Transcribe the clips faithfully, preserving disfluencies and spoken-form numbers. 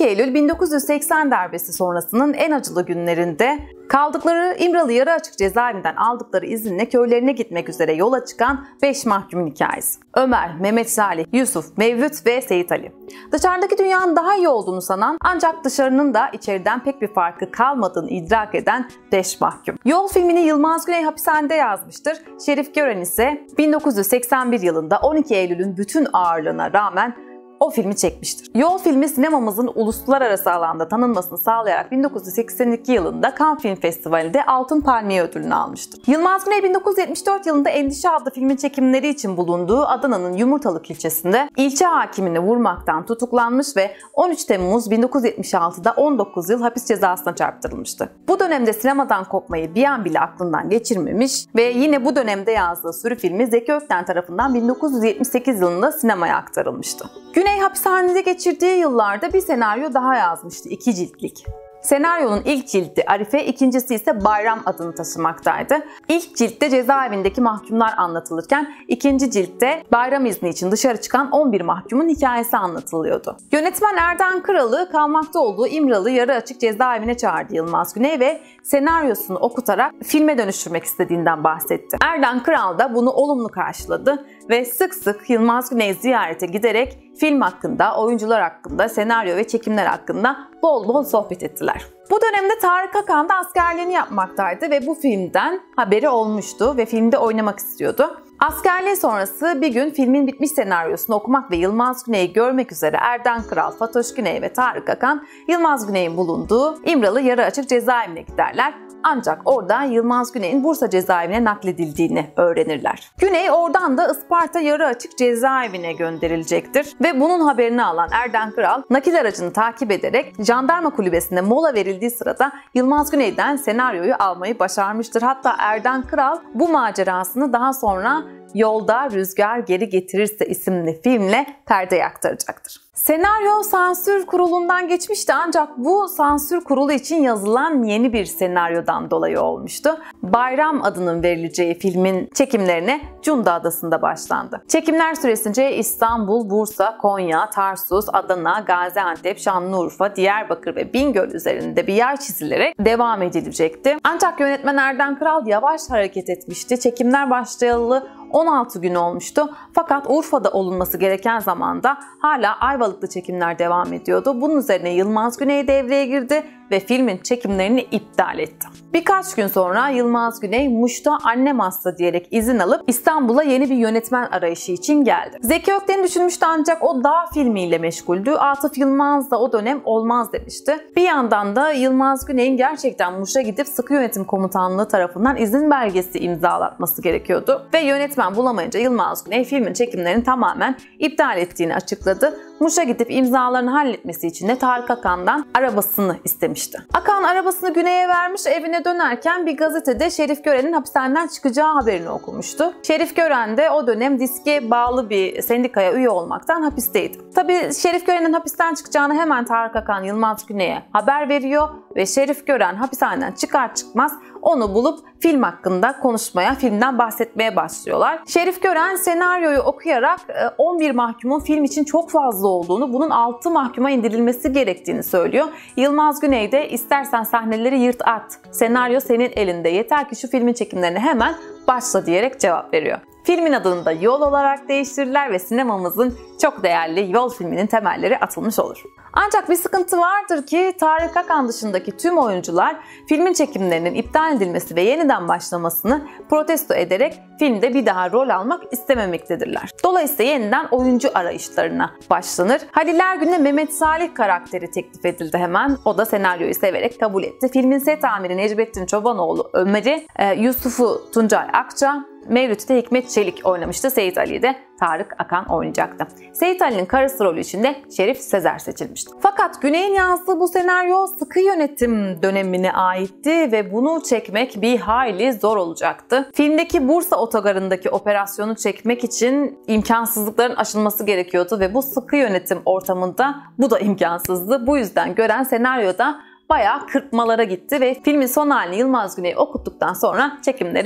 iki Eylül bin dokuz yüz seksen darbesi sonrasının en acılı günlerinde kaldıkları İmralı Yarıaçık cezaevinden aldıkları izinle köylerine gitmek üzere yola çıkan beş mahkumun hikayesi. Ömer, Mehmet Salih, Yusuf, Mevlüt ve Seyit Ali. Dışarıdaki dünyanın daha iyi olduğunu sanan ancak dışarının da içeriden pek bir farkı kalmadığını idrak eden beş mahkum. Yol filmini Yılmaz Güney hapishanede yazmıştır. Şerif Gören ise bin dokuz yüz seksen bir yılında on iki Eylül'ün bütün ağırlığına rağmen o filmi çekmiştir. Yol filmi sinemamızın uluslararası alanda tanınmasını sağlayarak bin dokuz yüz seksen iki yılında Cannes Film Festivali'nde Altın Palmiye ödülünü almıştır. Yılmaz Güney bin dokuz yüz yetmiş dört yılında Endişe adlı filmin çekimleri için bulunduğu Adana'nın Yumurtalık ilçesinde ilçe hakimini vurmaktan tutuklanmış ve on üç Temmuz bin dokuz yüz yetmiş altıda on dokuz yıl hapis cezasına çarptırılmıştı. Bu dönemde sinemadan kopmayı bir an bile aklından geçirmemiş ve yine bu dönemde yazdığı sürü filmi Zeki Ökten tarafından bin dokuz yüz yetmiş sekiz yılında sinemaya aktarılmıştı. Güney hapishanede geçirdiği yıllarda bir senaryo daha yazmıştı, iki ciltlik. Senaryonun ilk cildi Arife, ikincisi ise Bayram adını taşımaktaydı. İlk ciltte cezaevindeki mahkumlar anlatılırken ikinci ciltte bayram izni için dışarı çıkan on bir mahkumun hikayesi anlatılıyordu. Yönetmen Erden Kral'ı kalmakta olduğu İmralı Yarıaçık cezaevine çağırdı Yılmaz Güney ve senaryosunu okutarak filme dönüştürmek istediğinden bahsetti. Erden Kral da bunu olumlu karşıladı ve sık sık Yılmaz Güney ziyarete giderek film hakkında, oyuncular hakkında, senaryo ve çekimler hakkında bol bol sohbet ettiler. Bu dönemde Tarık Akan da askerliğini yapmaktaydı ve bu filmden haberi olmuştu ve filmde oynamak istiyordu. Askerliği sonrası bir gün filmin bitmiş senaryosunu okumak ve Yılmaz Güney'i görmek üzere Erden Kral, Fatoş Güney ve Tarık Akan, Yılmaz Güney'in bulunduğu İmralı Yarıaçık cezaevine giderler. Ancak orada Yılmaz Güney'in Bursa cezaevine nakledildiğini öğrenirler. Güney oradan da Isparta Yarıaçık cezaevine gönderilecektir ve bunun haberini alan Erden Kral nakil aracını takip ederek jandarma kulübesinde mola verildiği sırada Yılmaz Güney'den senaryoyu almayı başarmıştır. Hatta Erden Kral bu macerasını daha sonra Yolda Rüzgar Geri Getirirse isimli filmle perdeye aktaracaktır. Senaryo sansür kurulundan geçmişti ancak bu sansür kurulu için yazılan yeni bir senaryodan dolayı olmuştu. Bayram adının verileceği filmin çekimlerine Cunda Adası'nda başlandı. Çekimler süresince İstanbul, Bursa, Konya, Tarsus, Adana, Gaziantep, Şanlıurfa, Diyarbakır ve Bingöl üzerinde bir yay çizilerek devam edilecekti. Ancak yönetmen Erden Kral yavaş hareket etmişti. Çekimler başlayalı on altı gün olmuştu. Fakat Urfa'da olunması gereken zamanda hala Ayvalık'ta çekimler devam ediyordu. Bunun üzerine Yılmaz Güney devreye girdi ve filmin çekimlerini iptal etti. Birkaç gün sonra Yılmaz Güney Muş'ta annem hasta diyerek izin alıp İstanbul'a yeni bir yönetmen arayışı için geldi. Zeki Ökten'i düşünmüştü ancak o Dağ filmiyle meşguldü. Atıf Yılmaz da o dönem olmaz demişti. Bir yandan da Yılmaz Güney'in gerçekten Muş'a gidip Sıkı Yönetim Komutanlığı tarafından izin belgesi imzalatması gerekiyordu. Ve yönetmen bulamayınca Yılmaz Güney filmin çekimlerini tamamen iptal ettiğini açıkladı. Muş'a gidip imzalarını halletmesi için de Tarık Akan'dan arabasını istemişti. Akan arabasını Güney'e vermiş, evine dönerken bir gazetede Şerif Gören'in hapishaneden çıkacağı haberini okumuştu. Şerif Gören de o dönem diske bağlı bir sendikaya üye olmaktan hapisteydi. Tabii Şerif Gören'in hapisten çıkacağını hemen Tarık Akan Yılmaz Güney'e haber veriyor ve Şerif Gören hapishaneden çıkar çıkmaz onu bulup film hakkında konuşmaya, filmden bahsetmeye başlıyorlar. Şerif Gören senaryoyu okuyarak on bir mahkumun film için çok fazla olduğunu, bunun altı mahkuma indirilmesi gerektiğini söylüyor. Yılmaz Güney de istersen sahneleri yırt at, senaryo senin elinde, yeter ki şu filmin çekimlerine hemen başla diyerek cevap veriyor. Filmin adını da Yol olarak değiştirirler ve sinemamızın çok değerli Yol filminin temelleri atılmış olur. Ancak bir sıkıntı vardır ki Tarık Akan dışındaki tüm oyuncular filmin çekimlerinin iptal edilmesi ve yeniden başlamasını protesto ederek filmde bir daha rol almak istememektedirler. Dolayısıyla yeniden oyuncu arayışlarına başlanır. Halil Ergün'e Mehmet Salih karakteri teklif edildi hemen. O da senaryoyu severek kabul etti. Filmin set amiri Necmettin Çobanoğlu Ömer'i, Yusuf'u Tuncay Akça, Mevlüt'te Hikmet Çelik oynamıştı. Seyit Ali'yi de Tarık Akan oynayacaktı. Seyit Ali'nin karısı rolü için de Şerif Sezer seçilmişti. Fakat Güney'in yazdığı bu senaryo Sıkı Yönetim dönemine aitti ve bunu çekmek bir hayli zor olacaktı. Filmdeki Bursa otogarındaki operasyonu çekmek için imkansızlıkların aşılması gerekiyordu ve bu sıkı yönetim ortamında bu da imkansızdı. Bu yüzden Gören senaryoda bayağı kırpmalara gitti ve filmin son halini Yılmaz Güney okuttuktan sonra çekimlere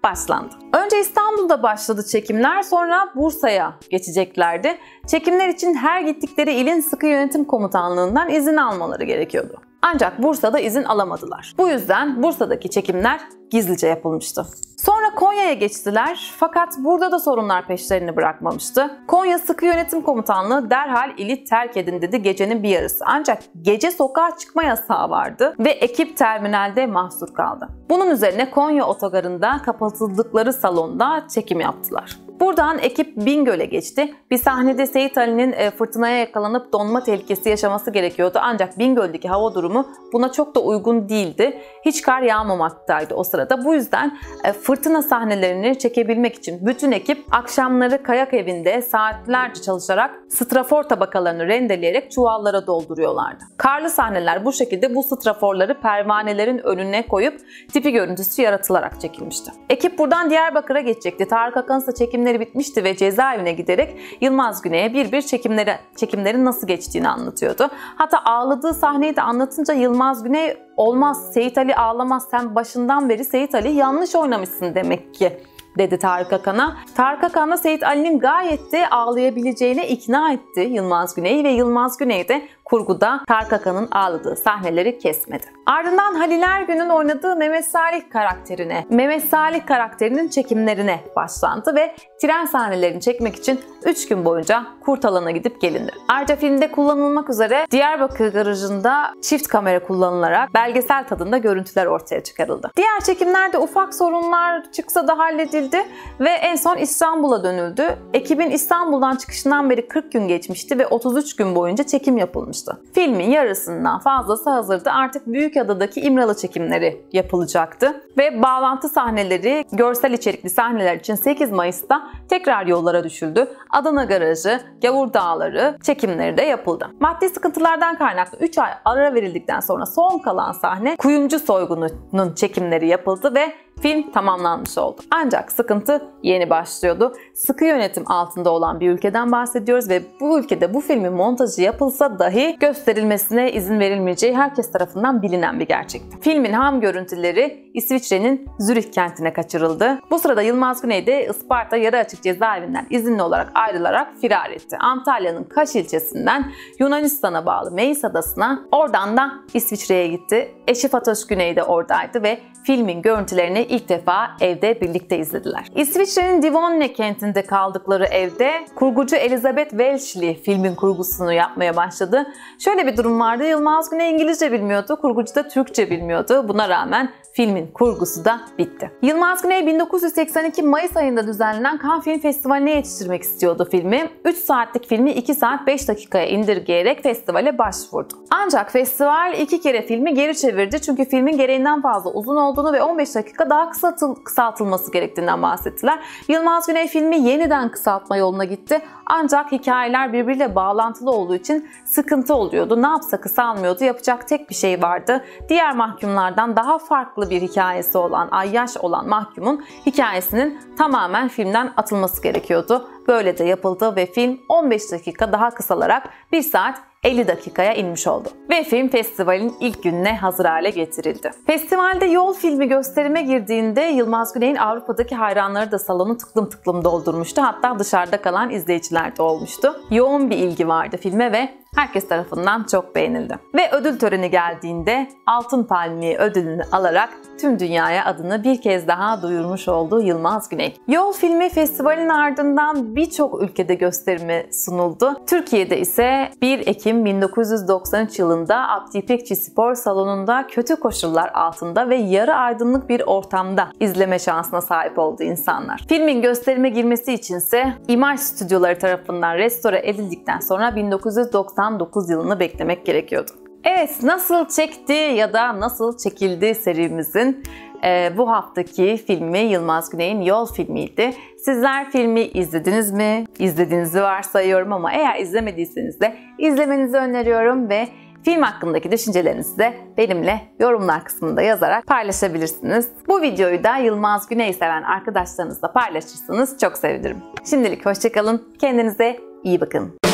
başlandı. Önce İstanbul'da başladı çekimler, sonra Bursa'ya geçeceklerdi. Çekimler için her gittikleri ilin sıkı yönetim komutanlığından izin almaları gerekiyordu. Ancak Bursa'da izin alamadılar. Bu yüzden Bursa'daki çekimler gizlice yapılmıştı. Sonra Konya'ya geçtiler fakat burada da sorunlar peşlerini bırakmamıştı. Konya Sıkı Yönetim Komutanlığı derhal ili terk edin dedi gecenin bir yarısı. Ancak gece sokağa çıkma yasağı vardı ve ekip terminalde mahsur kaldı. Bunun üzerine Konya otogarında kapatıldıkları salonda çekim yaptılar. Buradan ekip Bingöl'e geçti. Bir sahnede Seyit Ali'nin fırtınaya yakalanıp donma tehlikesi yaşaması gerekiyordu. Ancak Bingöl'deki hava durumu buna çok da uygun değildi. Hiç kar yağmamaktaydı o sırada. Bu yüzden fırtına sahnelerini çekebilmek için bütün ekip akşamları kayak evinde saatlerce çalışarak strafor tabakalarını rendeleyerek çuvallara dolduruyorlardı. Karlı sahneler bu şekilde bu straforları pervanelerin önüne koyup tipi görüntüsü yaratılarak çekilmişti. Ekip buradan Diyarbakır'a geçecekti. Tarık Akan'ın ise çekimleri bitmişti ve cezaevine giderek Yılmaz Güney'e bir bir çekimleri, çekimlerin nasıl geçtiğini anlatıyordu. Hatta ağladığı sahneyi de anlatınca Yılmaz Güney olmaz Seyit Ali ağlamaz, sen başından beri Seyit Ali yanlış oynamışsın demek ki dedi Tarık Akan'a. Tarık Akan da Seyit Ali'nin gayet de ağlayabileceğine ikna etti Yılmaz Güney'i ve Yılmaz Güney de kurguda Tarık Akan'ın ağladığı sahneleri kesmedi. Ardından Halil Ergün'ün oynadığı Mehmet Salih karakterine, Mehmet Salih karakterinin çekimlerine başlandı ve tren sahnelerini çekmek için üç gün boyunca Kurtalan'a gidip gelindi. Ayrıca filmde kullanılmak üzere Diyarbakır garajında çift kamera kullanılarak belgesel tadında görüntüler ortaya çıkarıldı. Diğer çekimlerde ufak sorunlar çıksa da halledildi ve en son İstanbul'a dönüldü. Ekibin İstanbul'dan çıkışından beri kırk gün geçmişti ve otuz üç gün boyunca çekim yapılmıştı. Filmin yarısından fazlası hazırdı. Artık Büyükada'daki İmralı çekimleri yapılacaktı ve bağlantı sahneleri, görsel içerikli sahneler için sekiz Mayıs'ta tekrar yollara düşüldü. Adana Garajı, Gavur Dağları çekimleri de yapıldı. Maddi sıkıntılardan kaynaklı üç ay ara verildikten sonra son kalan sahne Kuyumcu Soygunu'nun çekimleri yapıldı ve film tamamlanmış oldu. Ancak sıkıntı yeni başlıyordu. Sıkı yönetim altında olan bir ülkeden bahsediyoruz ve bu ülkede bu filmin montajı yapılsa dahi gösterilmesine izin verilmeyeceği herkes tarafından bilinen bir gerçekti. Filmin ham görüntüleri İsviçre'nin Zürih kentine kaçırıldı. Bu sırada Yılmaz Güney de Isparta Yarı Açık Cezaevinden izinli olarak ayrılarak firar etti. Antalya'nın Kaş ilçesinden Yunanistan'a bağlı Meis Adası'na, oradan da İsviçre'ye gitti. Eşi Fatoş Güney de oradaydı ve filmin görüntülerini ilk defa evde birlikte izlediler. İsviçre'nin Divonne kentinde kaldıkları evde kurgucu Elizabeth Welchley filmin kurgusunu yapmaya başladı. Şöyle bir durum vardı. Yılmaz Güney İngilizce bilmiyordu, kurgucu da Türkçe bilmiyordu. Buna rağmen filmin kurgusu da bitti. Yılmaz Güney bin dokuz yüz seksen iki Mayıs ayında düzenlenen Cannes Film Festivali'ne yetiştirmek istiyordu filmi. üç saatlik filmi iki saat beş dakikaya indirgeyerek festivale başvurdu. Ancak festival iki kere filmi geri çevirdi çünkü filmin gereğinden fazla uzun olduğunu ve on beş dakika daha kısaltıl kısaltılması gerektiğinden bahsettiler. Yılmaz Güney filmi yeniden kısaltma yoluna gitti. Ancak hikayeler birbiriyle bağlantılı olduğu için sıkıntı oluyordu. Ne yapsa kısalmıyordu. Yapacak tek bir şey vardı. Diğer mahkumlardan daha farklı bir hikayesi olan, ayyaş olan mahkumun hikayesinin tamamen filmden atılması gerekiyordu. Böyle de yapıldı ve film on beş dakika daha kısalarak bir saat elli dakikaya inmiş oldu. Ve film festivalin ilk gününe hazır hale getirildi. Festivalde Yol filmi gösterime girdiğinde Yılmaz Güney'in Avrupa'daki hayranları da salonu tıklım tıklım doldurmuştu. Hatta dışarıda kalan izleyiciler de olmuştu. Yoğun bir ilgi vardı filme ve herkes tarafından çok beğenildi. Ve ödül töreni geldiğinde Altın Palmiye ödülünü alarak tüm dünyaya adını bir kez daha duyurmuş oldu Yılmaz Güney. Yol filmi festivalin ardından birçok ülkede gösterime sunuldu. Türkiye'de ise bir Ekim bin dokuz yüz doksan üç yılında Abdi İpekçi Spor Salonu'nda kötü koşullar altında ve yarı aydınlık bir ortamda izleme şansına sahip oldu insanlar. Filmin gösterime girmesi içinse İmaj Stüdyoları tarafından restore edildikten sonra bin dokuz yüz doksan dokuz yılını beklemek gerekiyordu. Evet, nasıl çekti ya da nasıl çekildi serimizin e, bu haftaki filmi Yılmaz Güney'in Yol filmiydi. Sizler filmi izlediniz mi? İzlediğinizi varsayıyorum ama eğer izlemediyseniz de izlemenizi öneriyorum ve film hakkındaki düşüncelerinizi de benimle yorumlar kısmında yazarak paylaşabilirsiniz. Bu videoyu da Yılmaz Güney'i seven arkadaşlarınızla paylaşırsanız çok sevinirim. Şimdilik hoşça kalın, kendinize iyi bakın.